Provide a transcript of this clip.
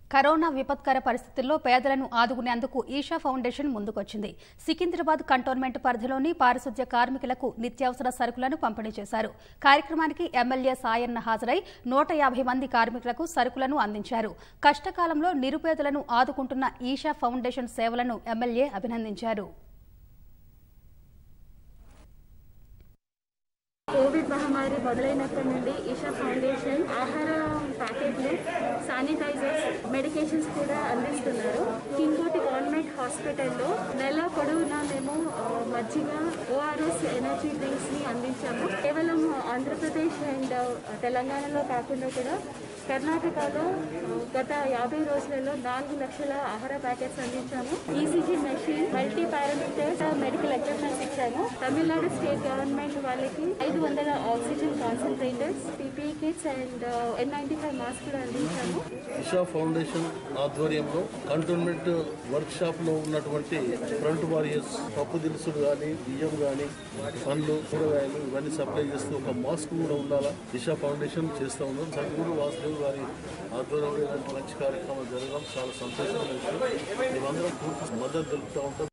Corona విపత్కర పరిస్థితుల్లో పేదలను ఆదుకునేందుకు ఈషా ఫౌండేషన్ ముందుకొచ్చింది. సికింద్రాబాద్ కంటోన్మెంట్ పరిధిలోని పారిశుద్ధ్య కార్మికులకు నిత్యావసర సరుకులను పంపిణీ చేశారు. కార్యక్రమానికి ఎమ్మెల్యే సాయన్న హాజరై 150 మంది కార్మికులకు సరుకులను అందించారు. కష్టకాలంలో నిరుపేదలను ఆదుకుంటున్న ఈషా ఫౌండేషన్ సేవలను ఎమ్మెల్యే అభినందించారు. కోవిడ్ మహమ్మారి మొదలైనప్పటి నుండి ఈషా ఫౌండేషన్ ఆహార ప్యాకెట్లు, శానిటైజర్స్, మెడికేషన్స్ కూడా అందిస్తున్నారు. ఇంకోటి గవర్నమెంట్ హాస్పిటల్లో నెల పొడవునా మేము మజ్జిగ, ఓఆర్ఎస్, ఎనర్జీ డ్రింక్స్ ని అందించాము. కేవలం ఆంధ్రప్రదేశ్ అండ్ తెలంగాణలో కాకుండా కూడా కర్ణాటకలో గత 50 రోజులలో 4 లక్షల ఆహార ప్యాకెట్స్ అందించాము. ECG machine, multi parameters, medical equipments ఇచ్చాము. తమిళనాడు స్టేట్ గవర్నమెంట్ వాళ్ళకి 500 oxygen concentrators, PPE kits and N95 mask కూడా అందించాము. ఈషా ఫౌండేషన్ ఆధ్వర్యంలో కంటోన్మెంట్ వర్క్ షాప్ లో ఉన్నటువంటి ఫ్రంట్ వారియర్స్ పప్పు దినుసులు కానీ, బియ్యం కానీ, పండ్లు, కూరగాయలు ఇవన్నీ సప్లై చేస్తూ ఒక మాస్క్ కూడా ఉండాలా ఈషా ఫౌండేషన్ చేస్తూ ఉన్నాం. సద్గురు వాసుదేవ్ గారి ఆధ్వర్యంలో ఇలాంటి మంచి కార్యక్రమాలు జరగడం చాలా సంతోషంగా ఉంది. మేమందరం పూర్తి మద్దతు తెలుపుతూ ఉంటాం.